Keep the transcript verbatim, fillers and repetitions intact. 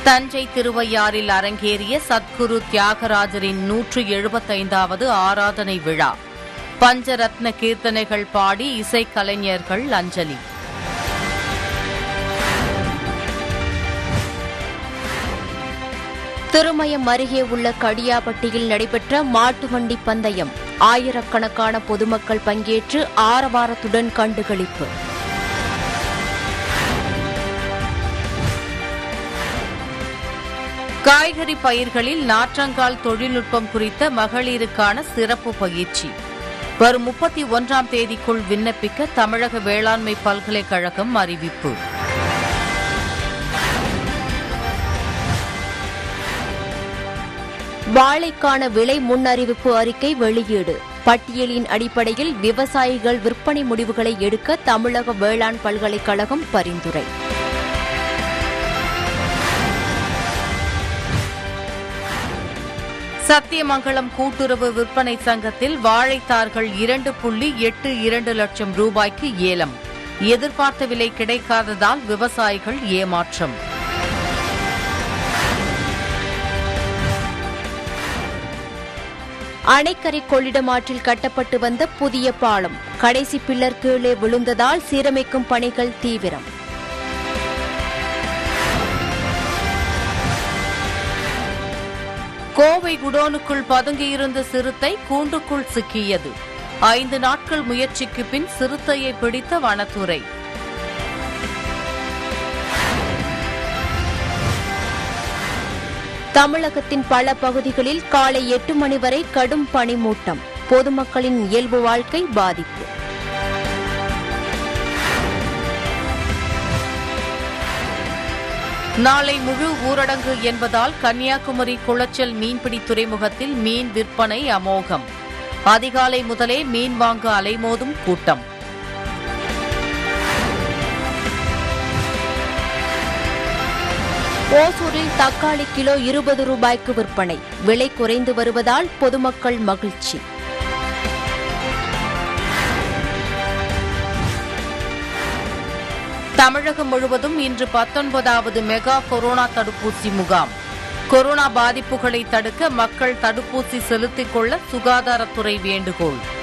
தஞ்சை திருவையாறில் அரங்கேறிய சத்குரு தியாகராஜரின் நூற்று எழுபத்தைந்தாவது ஆராதனை விழா. பஞ்சரத்ன கீர்த்தனைகள் பாடி இசைக்கலைஞர்கள் அஞ்சலி. திருமயம் அருகே உள்ள கடியாப்பட்டியில் நடைபெற்ற மாட்டு வண்டி பந்தயம். ஆயிரக்கணக்கான பொதுமக்கள் பங்கேற்று ஆரவாரத்துடன் கண்டுகளிப்பு. காய்கறி பயிர்களில் நாற்றங்கால் தொழில்நுட்பம் குறித்த மகளிருக்கான சிறப்பு பயிற்சி வரும் முப்பத்தி ஒன்றாம் தேதிக்குள் விண்ணப்பிக்க தமிழக வேளாண்மை பல்கலைக்கழகம் அறிவிப்பு. வாழைக்கான விலை முன்னறிவிப்பு அறிக்கை வெளியீடு. பட்டியலின் அடிப்படையில் விவசாயிகள் விற்பனை முடிவுகளை எடுக்க தமிழக வேளாண் பல்கலைக்கழகம் பரிந்துரை. சத்தியமங்கலம் கூட்டுறவு விற்பனை சங்கத்தில் வாழைத்தார்கள் இரண்டு புள்ளி எட்டு இரண்டு லட்சம் ரூபாய்க்கு ஏலம். எதிர்பார்த்த விலை கிடைக்காததால் விவசாயிகள் ஏமாற்றம். அணைக்கரை கொள்ளிடம் ஆற்றில் கட்டப்பட்டு வந்த புதிய பாலம் கடைசி பில்லர் கீழே விழுந்ததால் சீரமைக்கும் பணிகள் தீவிரம். கோவை குடோனுக்குள் பதுங்கியிருந்த சிறுத்தை கூண்டுக்குள் சிக்கியது. ஐந்து நாட்கள் முயற்சிக்கு பின் சிறுத்தையை பிடித்த வனத்துறை. தமிழகத்தின் பல பகுதிகளில் காலை எட்டு மணி வரை கடும் பனிமூட்டம். பொதுமக்களின் இயல்பு வாழ்க்கை பாதிப்பு. நாளை முழு ஊரடங்கு என்பதால் கன்னியாகுமரி குளச்சல் மீன்பிடி துறைமுகத்தில் மீன் விற்பனை அமோகம். அதிகாலை முதலே மீன் வாங்க அலைமோதும் கூட்டம். ஓசூரில் தக்காளி கிலோ இருபது ரூபாய்க்கு விற்பனை. விலை குறைந்து வருவதால் பொதுமக்கள் மகிழ்ச்சி. தமிழகம் முழுவதும் இன்று பத்தொன்பதாவது மெகா கொரோனா தடுப்பூசி முகாம். கொரோனா பாதிப்புகளை தடுக்க மக்கள் தடுப்பூசி செலுத்திக் கொள்ள சுகாதாரத்துறை வேண்டுகோள்.